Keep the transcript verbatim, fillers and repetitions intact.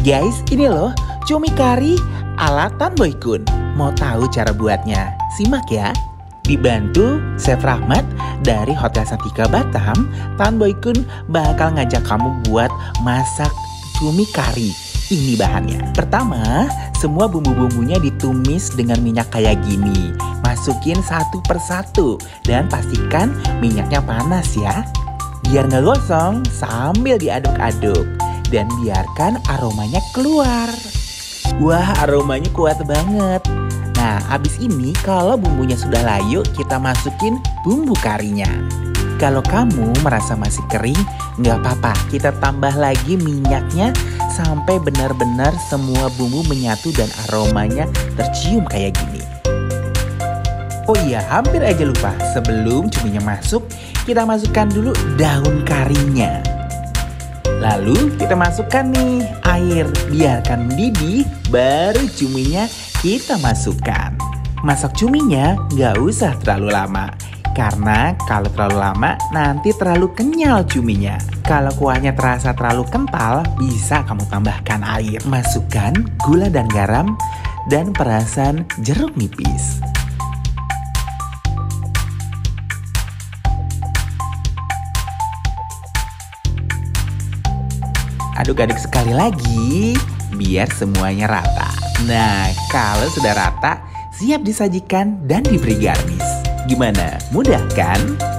Guys, ini loh cumi kari ala Tan Boy Kun. Mau tahu cara buatnya? Simak ya. Dibantu Chef Rahmat dari Hotel Santika Batam, Tan Boy Kun bakal ngajak kamu buat masak cumi kari. Ini bahannya. Pertama, semua bumbu-bumbunya ditumis dengan minyak kayak gini. Masukin satu persatu dan pastikan minyaknya panas ya. Biar nggak gosong sambil diaduk-aduk dan biarkan aromanya keluar. Wah, aromanya kuat banget. Nah, abis ini kalau bumbunya sudah layu, kita masukin bumbu karinya. Kalau kamu merasa masih kering, nggak apa-apa. Kita tambah lagi minyaknya sampai benar-benar semua bumbu menyatu dan aromanya tercium kayak gini. Oh iya, hampir aja lupa. Sebelum cuminya masuk, kita masukkan dulu daun karinya. Lalu kita masukkan nih air, biarkan mendidih, baru cuminya kita masukkan. Masak cuminya nggak usah terlalu lama, karena kalau terlalu lama nanti terlalu kenyal cuminya. Kalau kuahnya terasa terlalu kental, bisa kamu tambahkan air. Masukkan gula dan garam dan perasan jeruk nipis. Aduk-aduk sekali lagi biar semuanya rata. Nah, kalau sudah rata, siap disajikan dan diberi garnish. Gimana? Mudah kan?